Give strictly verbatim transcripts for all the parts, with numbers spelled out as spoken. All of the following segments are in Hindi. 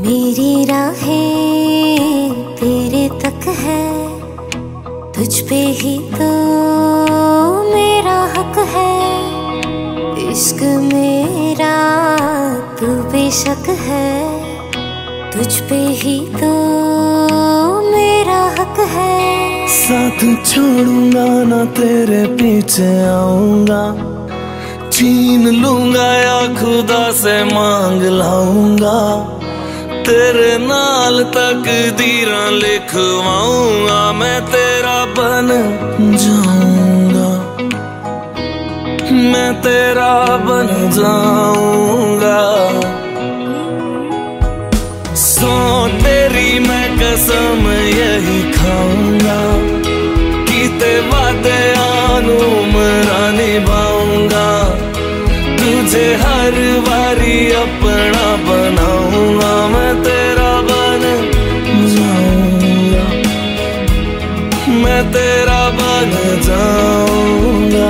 मेरी राहें तेरे तक है, तुझ पे ही तो मेरा हक है। इश्क मेरा तू बेशक है, तुझ पे ही तो मेरा हक है। साथ छोड़ूंगा ना तेरे पीछे आऊंगा, छीन लूंगा या खुदा से मांग लाऊंगा। तेरे नाल तकदीरां लिखवाऊंगा, मैं तेरा बन जाऊंगा, मैं तेरा बन जाऊंगा। सौ तेरी मैं कसम यही खाऊंगा, कीते वादे आनू मरा निभाऊंगा। तुझे हर बारी अपना बनाऊंगा, मैं तेरा बन जाऊंगा, मैं तेरा बन जाऊंगा।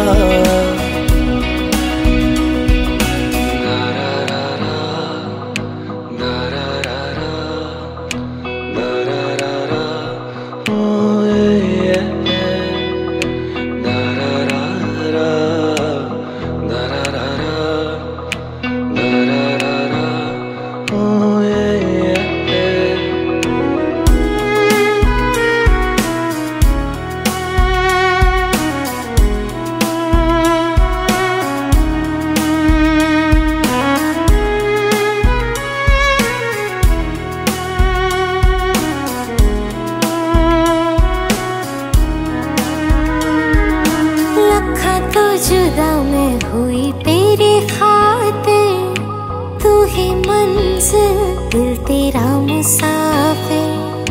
जुदा मैं हुई तेरे खातिर, तू ही मंजिल दिल तेरा मुसाफिर।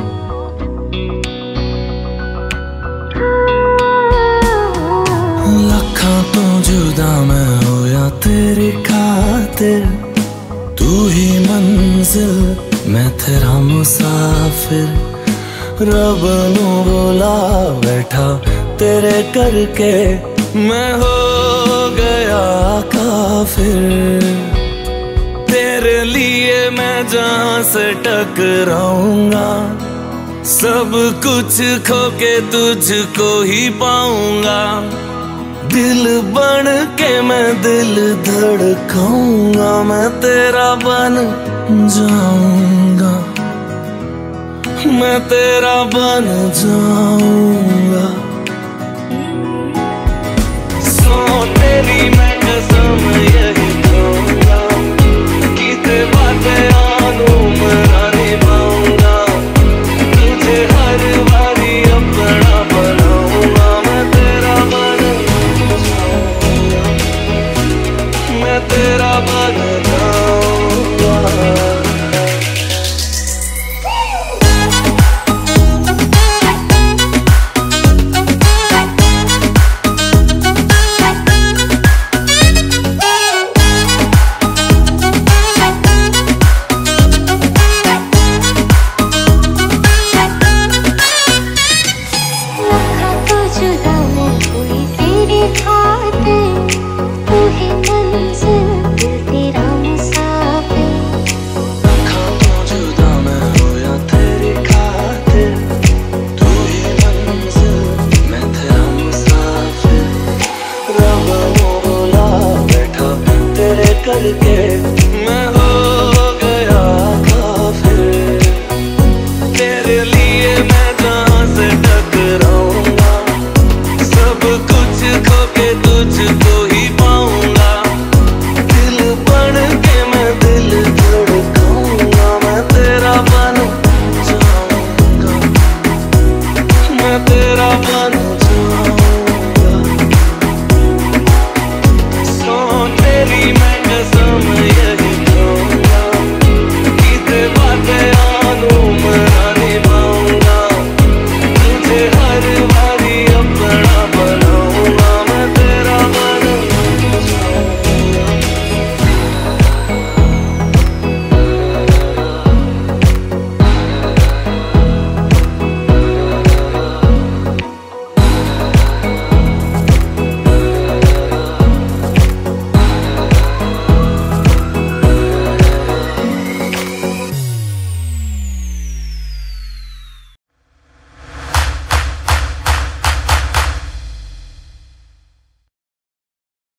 लखा तो जुदा मैं होया तेरे खातिर, तू ही मंजिल मैं तेरा मुसाफिर। रब नू बोला बैठा तेरे करके, मैं हो गया काफिर। तेरे लिए मैं जहां से टकराऊंगा, सब कुछ खो के तुझको ही पाऊंगा। दिल बन के मैं दिल धड़काऊंगा, मैं तेरा बन जाऊंगा, मैं तेरा बन जाऊंगा। तेरी मैं कसम यही खाऊंगा, कीते वादे आनू मरा निभाऊंगा। तुझे हर बारी अपना बनाऊंगा, मैं तेरा बन जाऊंगा, मैं तेरा बन जाऊंगा। करके मैं